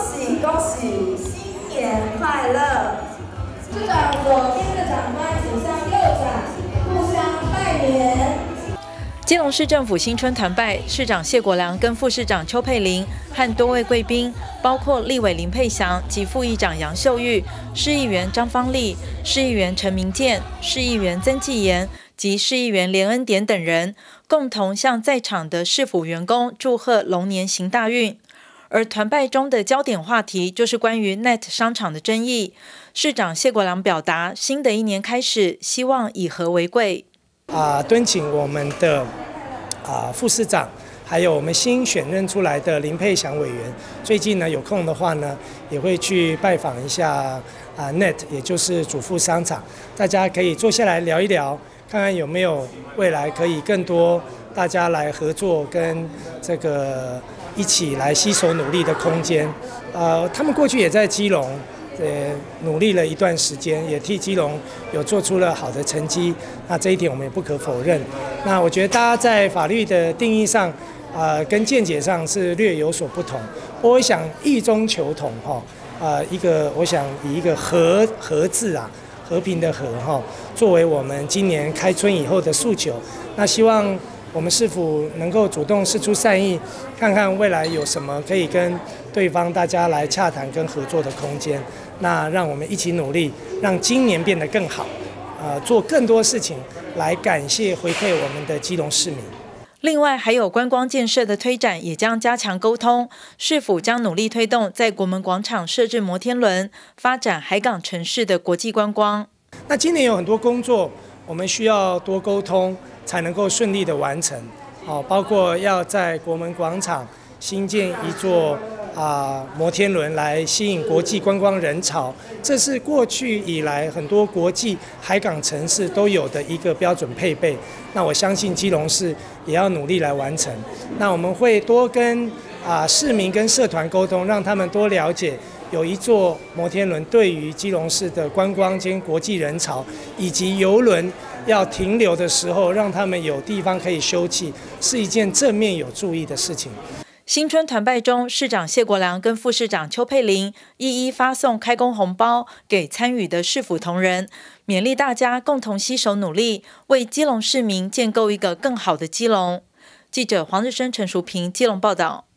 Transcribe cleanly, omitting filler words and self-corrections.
喜恭喜，新年快乐！ 市长左边的长官请向右转，互相拜年。 基隆市政府新春团拜，市长谢国良跟副市长邱佩玲和多位贵宾，包括立委林佩祥及副议长杨秀玉、市议员张芳丽、市议员陈明健、市议员曾纪言及市议员连恩典等人，共同向在场的市府员工祝贺龙年行大运。而团拜中的焦点话题就是关于 NET 商场的争议。市长谢国良表达，新的一年开始，希望以和为贵。 敦请我们的副市长，还有我们新选任出来的林佩祥委员，最近呢有空的话呢，也会去拜访一下NET， 也就是主妇商场，大家可以坐下来聊一聊，看看有没有未来可以更多大家来合作跟这个一起来携手努力的空间。他们过去也在基隆。努力了一段时间，也替基隆有做出了好的成绩。那这一点我们也不可否认。那我觉得大家在法律的定义上，跟见解上是略有所不同。我想异中求同我想以一个和字和平的和作为我们今年开春以后的诉求。那希望我们市府能够主动释出善意，看看未来有什么可以跟对方大家来洽谈跟合作的空间。那让我们一起努力，让今年变得更好，做更多事情来感谢回馈我们的基隆市民。 另外，还有观光建设的推展也将加强沟通，市府将努力推动在国门广场设置摩天轮，发展海港城市的国际观光。 那今年有很多工作，我们需要多沟通，才能够顺利的完成。包括要在国门广场新建一座摩天轮来吸引国际观光人潮，这是过去以来很多国际海港城市都有的一个标准配备。那我相信基隆市也要努力来完成。那我们会多跟市民跟社团沟通，让他们多了解有一座摩天轮对于基隆市的观光兼国际人潮，以及邮轮要停留的时候，让他们有地方可以休憩，是一件正面有注意的事情。 新春团拜中，市长谢国良跟副市长邱佩玲一一发送开工红包给参与的市府同仁，勉励大家共同携手努力，为基隆市民建构一个更好的基隆。记者黄日升、陈淑平基隆报道。